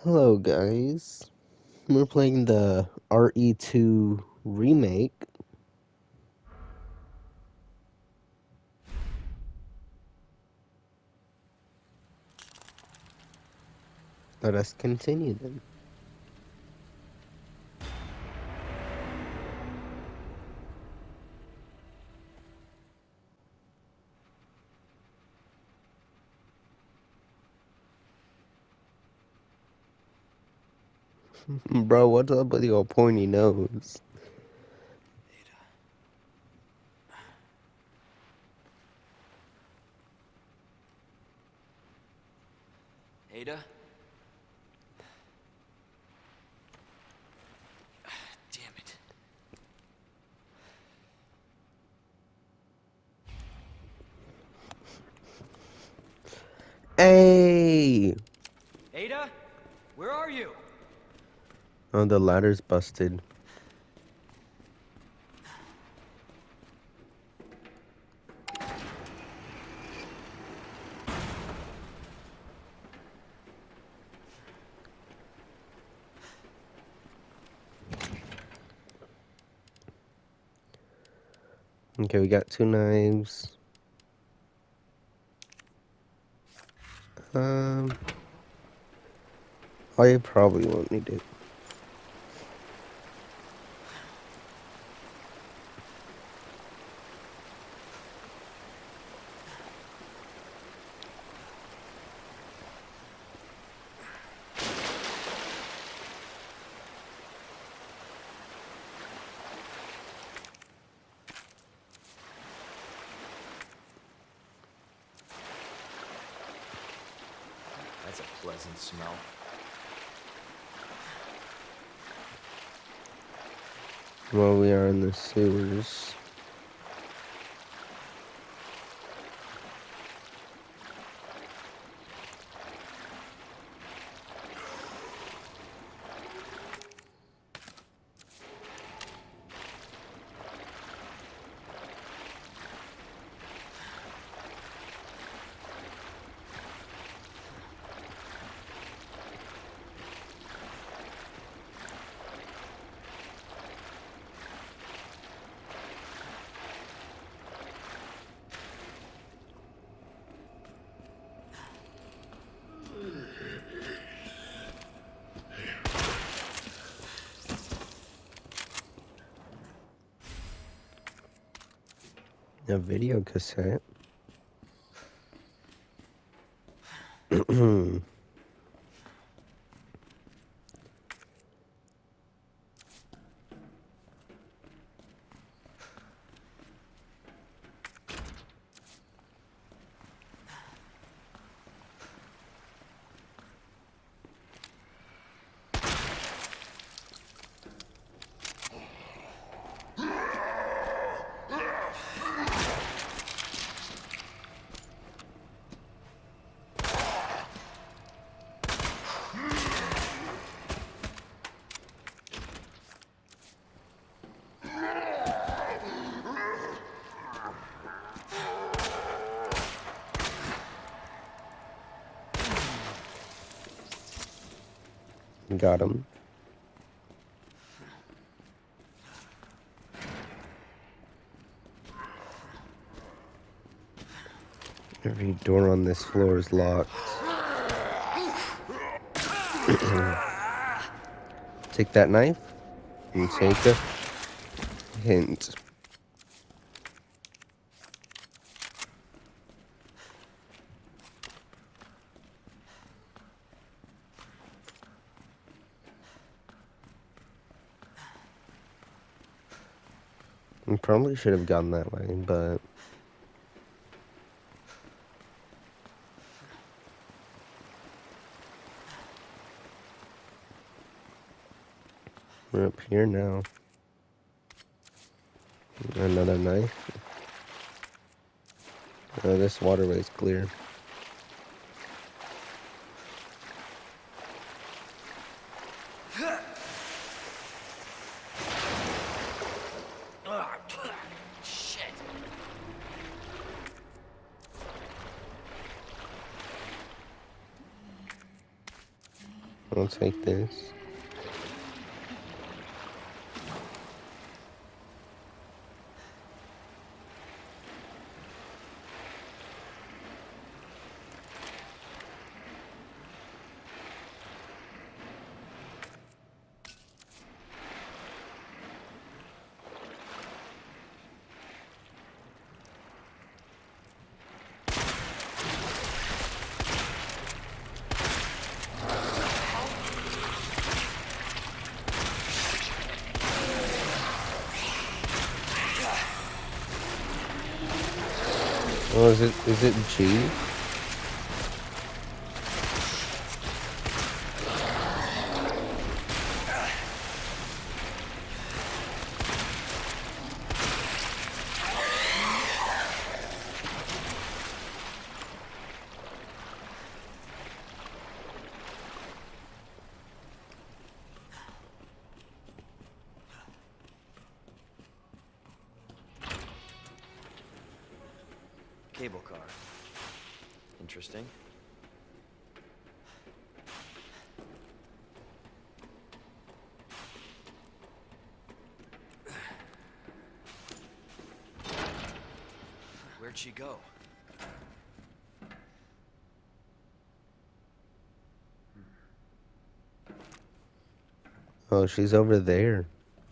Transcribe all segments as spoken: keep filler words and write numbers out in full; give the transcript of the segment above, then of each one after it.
Hello guys, we're playing the R E two remake. Let us continue then. Bro, what's up with your pointy nose? Ada? Damn it. Hey! Ada? Where are you? Oh, the ladder's busted. Okay, we got two knives. Um, I probably won't need it. That's a pleasant smell. Well, we are in the sewers. A video cassette. Got him. Every door on this floor is locked. Take that knife and take a hint. We probably should have gone that way, but we're up here now. Another knife. Oh, this waterway's clear. Shit. I'll take this. Oh, is it, is it G? Cable car. Interesting. Where'd she go? Oh, she's over there.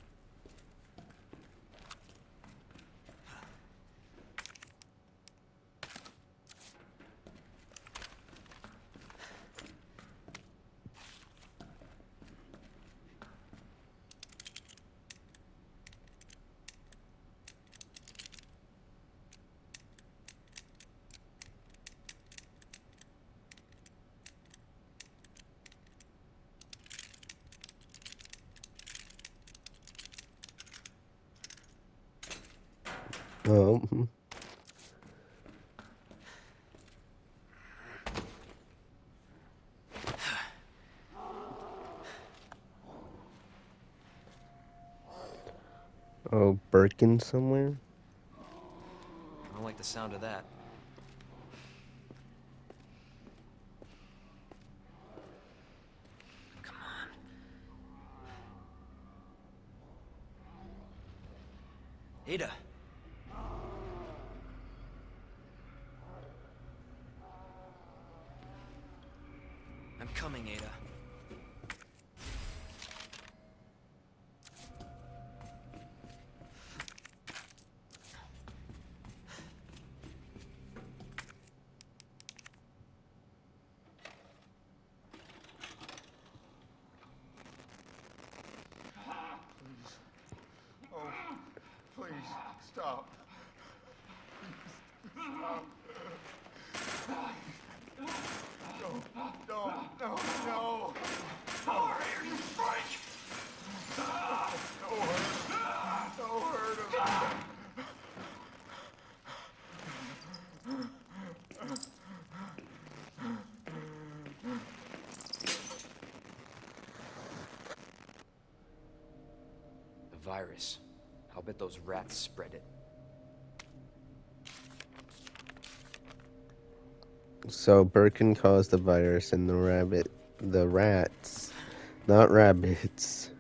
Oh. Oh, Birkin somewhere? I don't like the sound of that. Come on. Ada. I'm coming, Ada. Please, stop. Stop. No, no, no, no. Over here, you freak! No hurt. No hurt him. The virus. I'll bet those rats spread it. So Birkin caused the virus and the rabbit, the rats, not rabbits.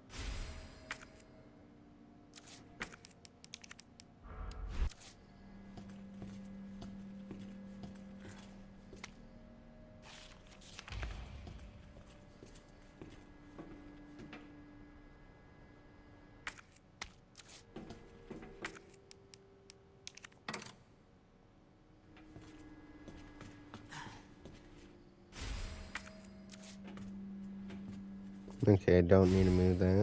Okay, I don't need to move that.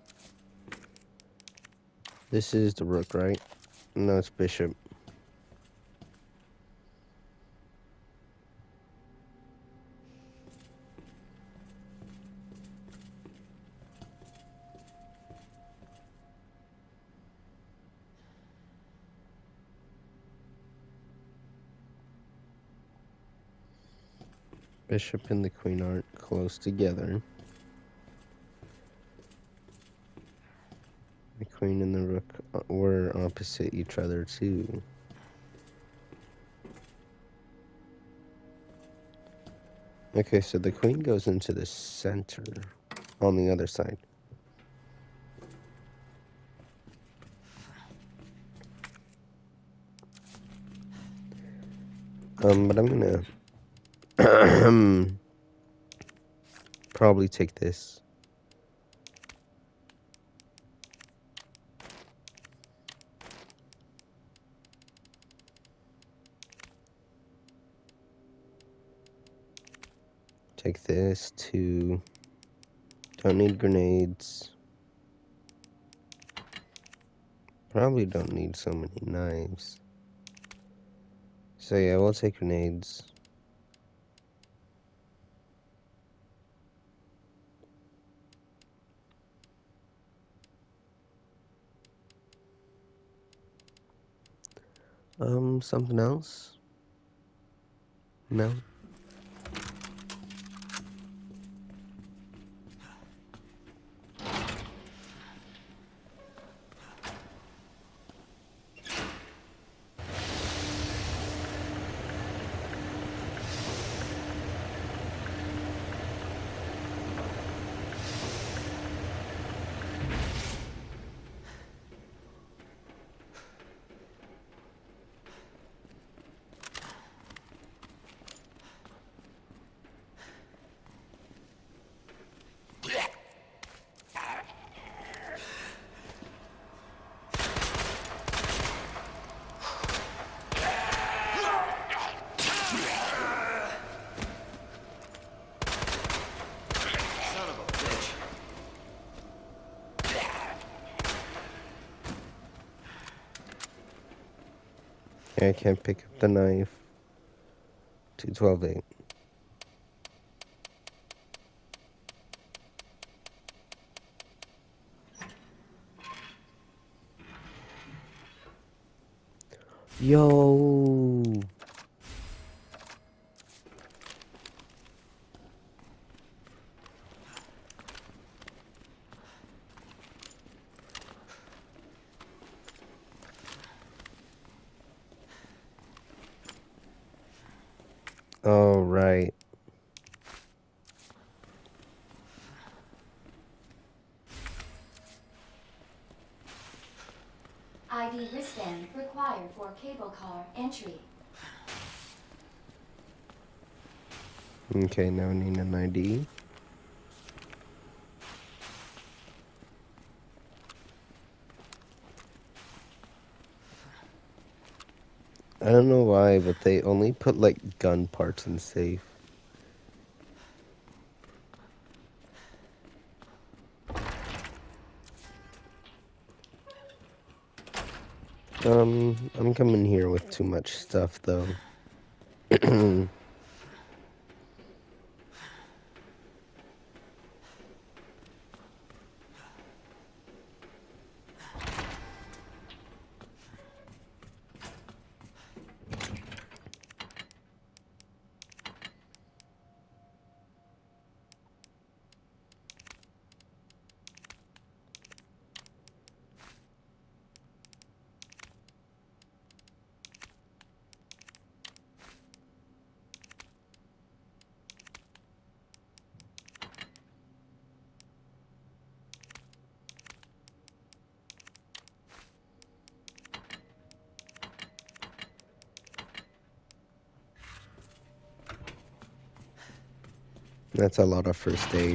This is the rook, right? No, it's bishop. Bishop and the queen aren't close together. The queen and the rook were opposite each other too. Okay, so the queen goes into the center on the other side. Um, but I'm gonna probably take this. Take this to... Don't need grenades. Probably don't need so many knives. So yeah, we'll take grenades. Um, something else? No? Yeah, I can't pick up the knife. two twelve eight. Yo! All right. I D wristband required for cable car entry. Okay, now I need an I D. I don't know why, but they only put like gun parts in safe. Um, I'm coming here with too much stuff though. That's a lot of first aid.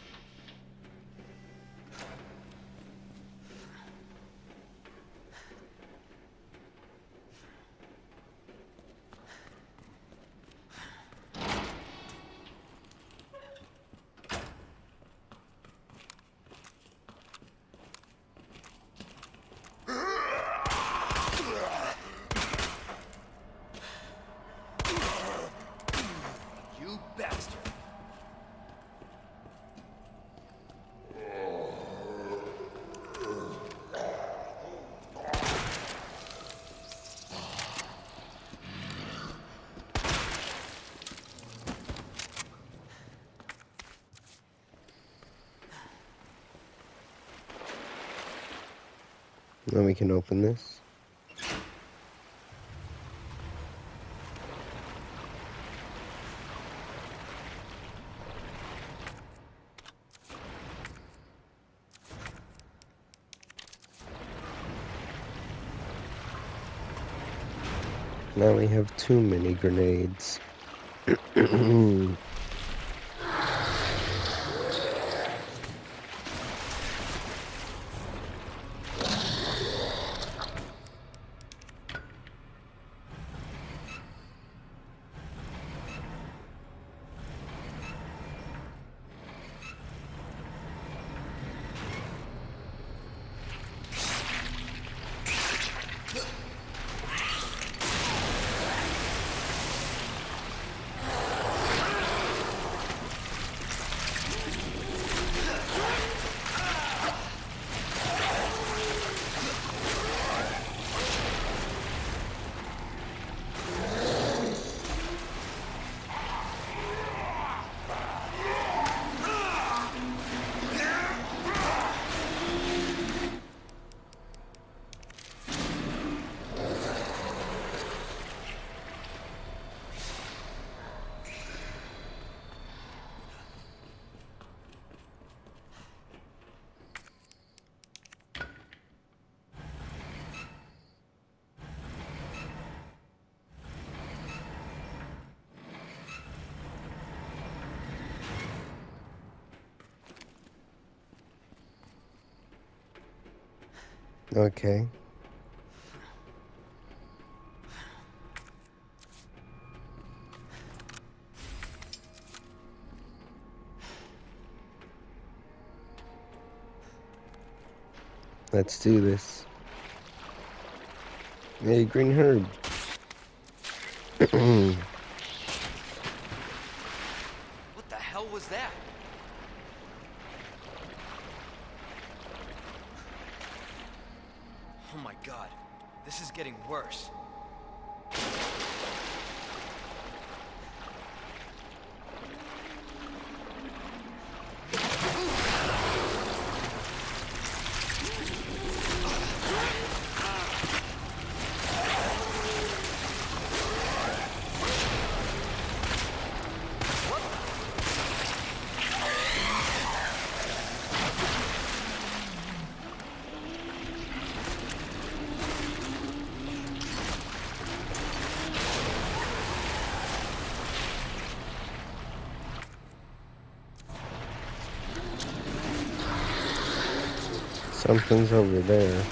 You bastard! Now we can open this. Now we have too many grenades. Okay. Let's do this. Hey, Green Herb. What the hell was that? Oh my god, this is getting worse. Something's over there.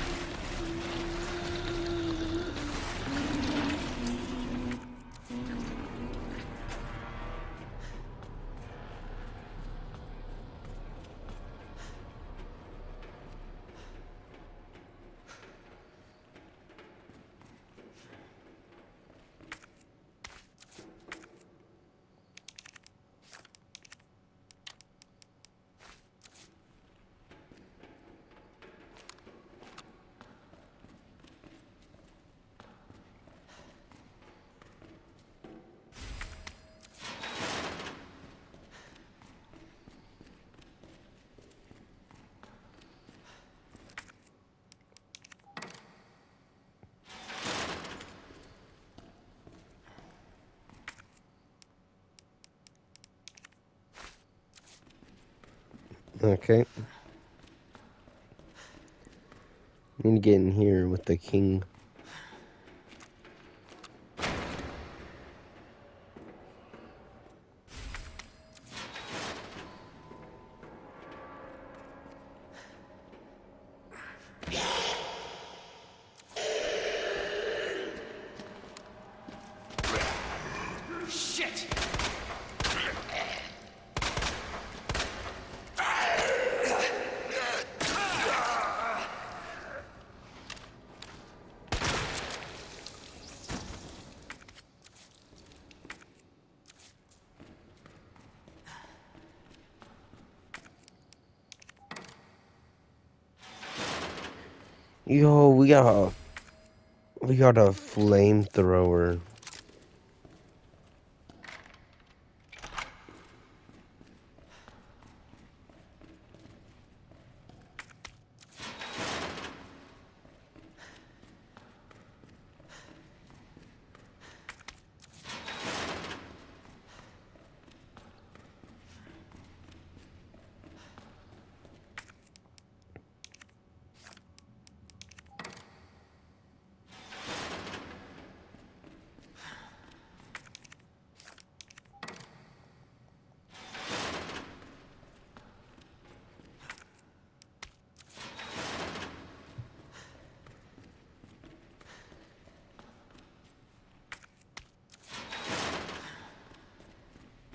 Okay. Need to get in here with the king. Shit! Yo, we got a, we got a flamethrower.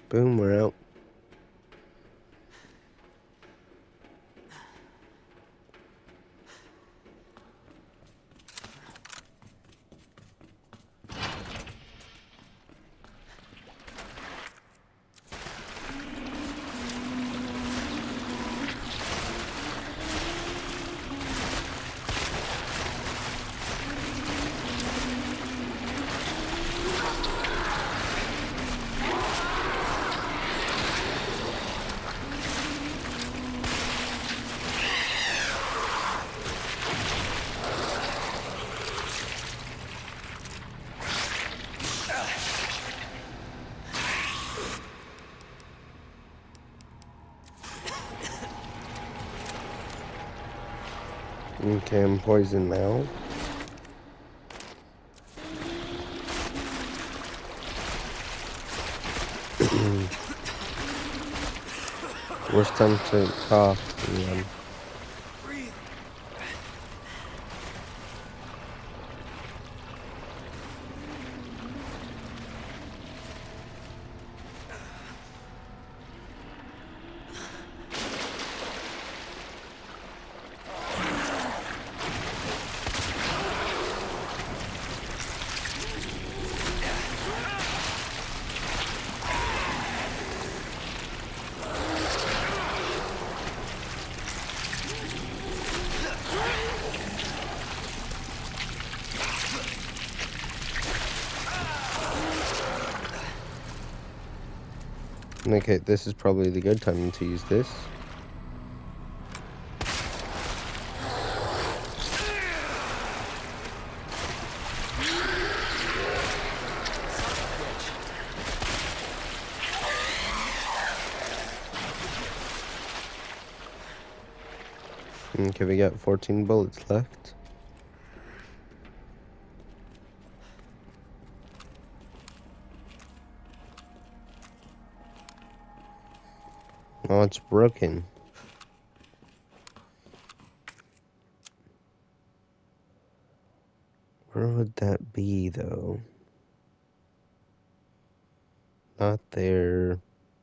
Boom, we're out. Okay, I'm poisoned now. Worst time to cough. Yeah. Okay, this is probably the good time to use this. Okay, we got fourteen bullets left. Oh, it's broken. Where would that be, though? Not there.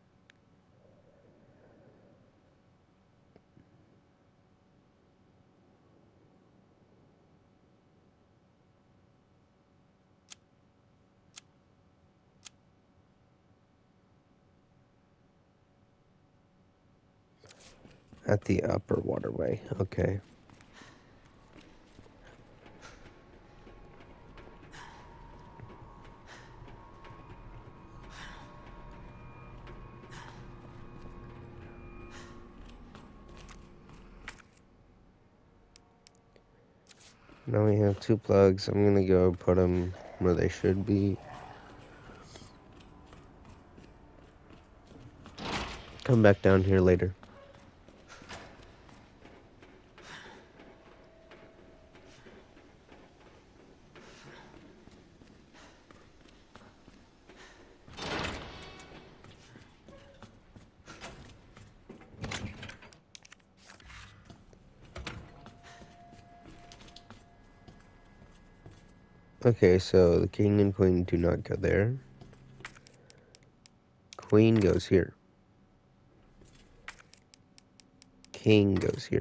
At the upper waterway. Okay. Now we have two plugs. I'm gonna go put them where they should be. Come back down here later. Okay, so the king and queen do not go there. Queen goes here. King goes here.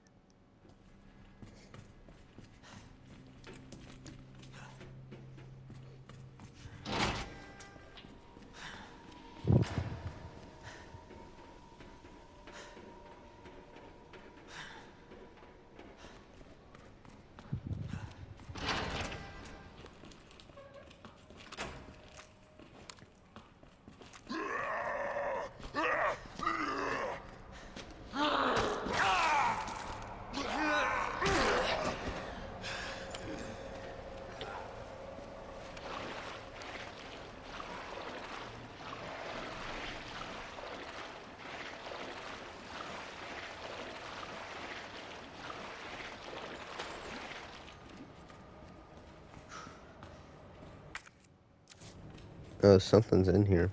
Oh, something's in here.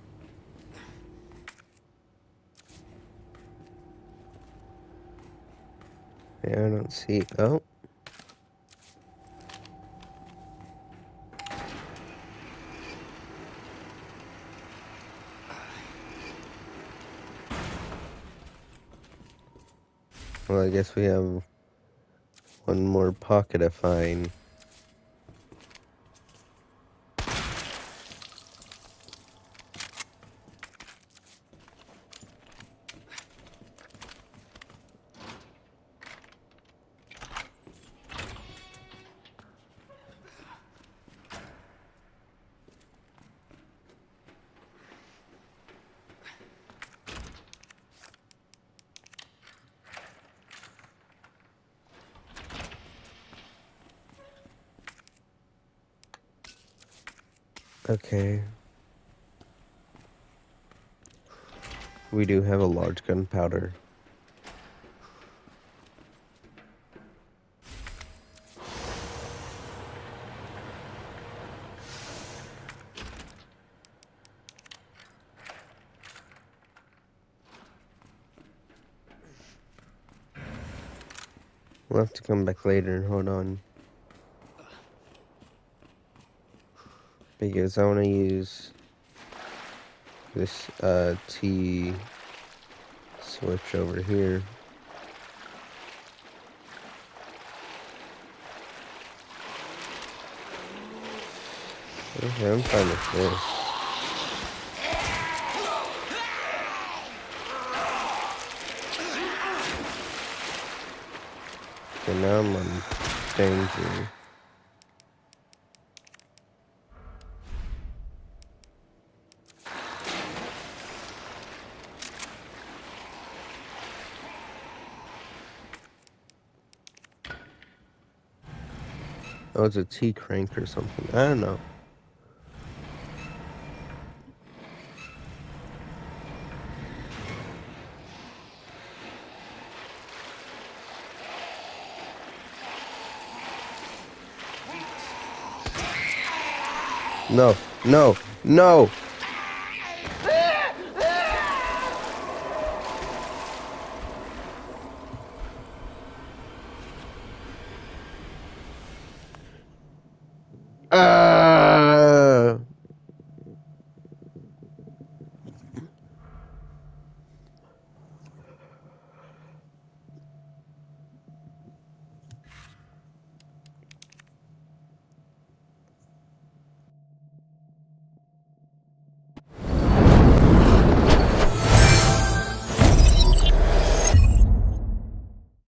Yeah, I don't see. Oh. Well, I guess we have one more pocket to find. Okay. We do have a large gunpowder. We'll have to come back later and hold on. Because I want to use this uh, T switch over here. Okay, I'm fine with this. Okay, now I'm on danger. Oh, it's a T-crank or something. I don't know. No, no, no! Ah!